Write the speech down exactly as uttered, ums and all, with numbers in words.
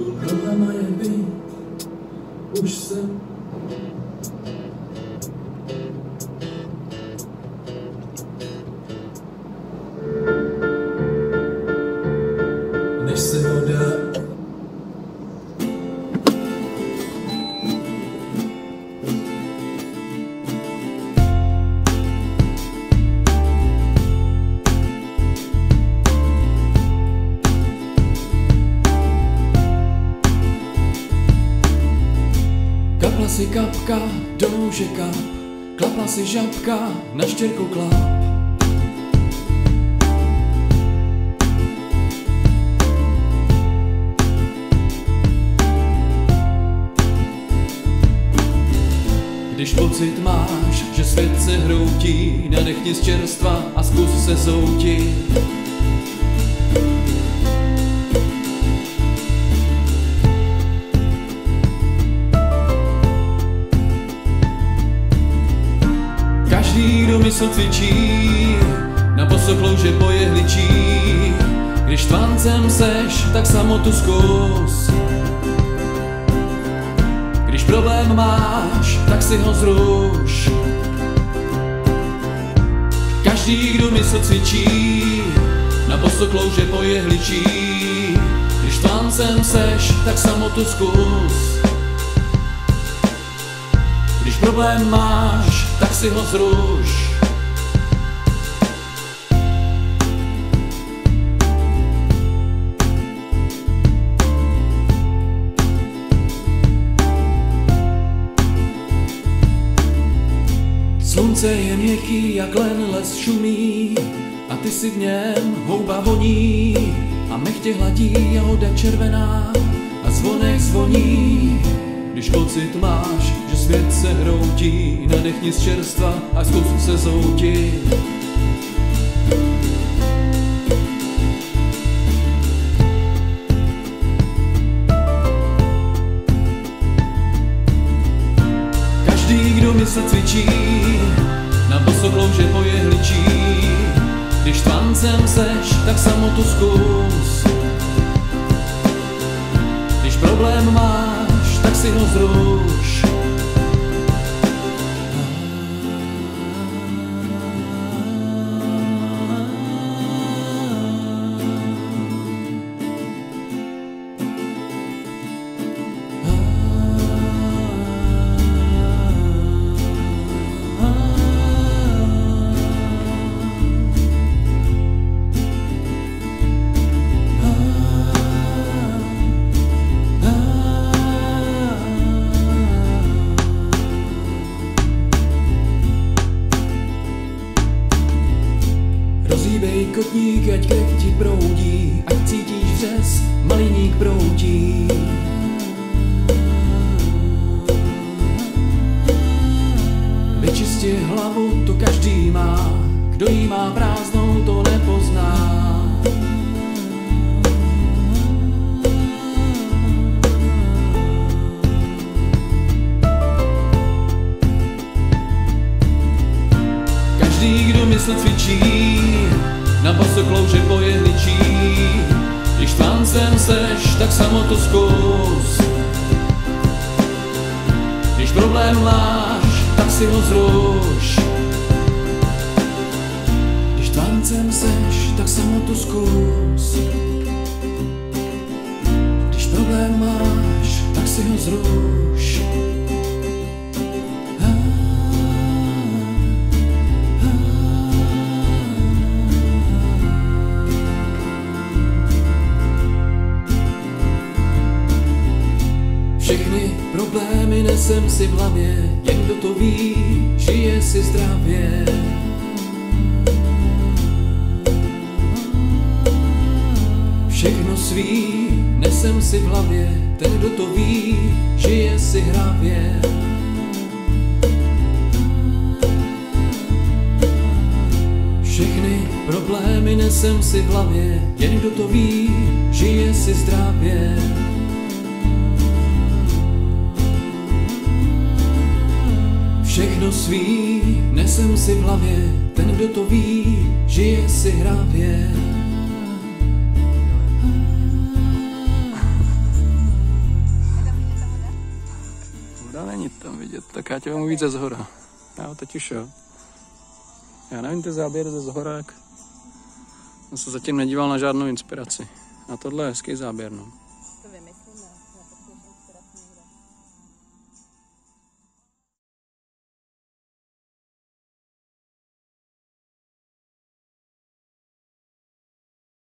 Problema je být, už jsem. Než se voda kapla si kapka do nůže kap, klapla si žabka na štěrku klap. Když pocit máš, že svět se hroutí, nadechni z čerstva a zkus se zoutit. Každý, kdo mysl cvičí, na bosoklouže pojehličí. Když tvancem seš, tak samotu zkus. Když problém máš, tak si ho zruš. Každý, kdo mysl cvičí, na bosoklouže pojehličí. Když tvancem seš, tak samotu zkus. Když problém máš, tak si ho zruš. Slunce je měkký, jak len les šumí, a ty si v něm houba voní. A mech tě hladí a voda červená a zvonek zvoní. Když pocit máš, že svět se hroutí, nadechni z čerstva a zkus se zoutit. Každý, kdo mysl cvičí, na bosoklouže pojehličí. Když tvancem seš, tak samotu zkus. Když problém máš, tak si ho zruš. Rozhýbej kotník, ať krev ti proudí, ať cítíš vřes, maliník proudí. Vyčisti hlavu, to každý má, kdo jí má prázdnou, to nepozná. Každý, kdo mysl cvičí, na bosoklouže pojehličí. Když tvancem seš, tak samotu zkus. Když problém máš, tak si ho zruš. Když tvancem seš, tak samotu zkus. Když problém máš, tak si ho zruš. Všechny problémy nesem si v hlavě, jen kdo to ví, žije si zdravě. Všechno svý nesem si v hlavě, ten kdo to ví, žije si hravě. Všechny problémy nesem si v hlavě, jen kdo to ví, žije si zdravě. Všechno svý nesem si v hlavě, ten kdo to ví, žije si hravě. No není tam vidět, tak já tě vemu víc ze zhora. Jo, teď už jo. Já nevím ty záběry ze zhora, jak... Jsem se zatím nedíval na žádnou inspiraci. A tohle je hezký záběr, no.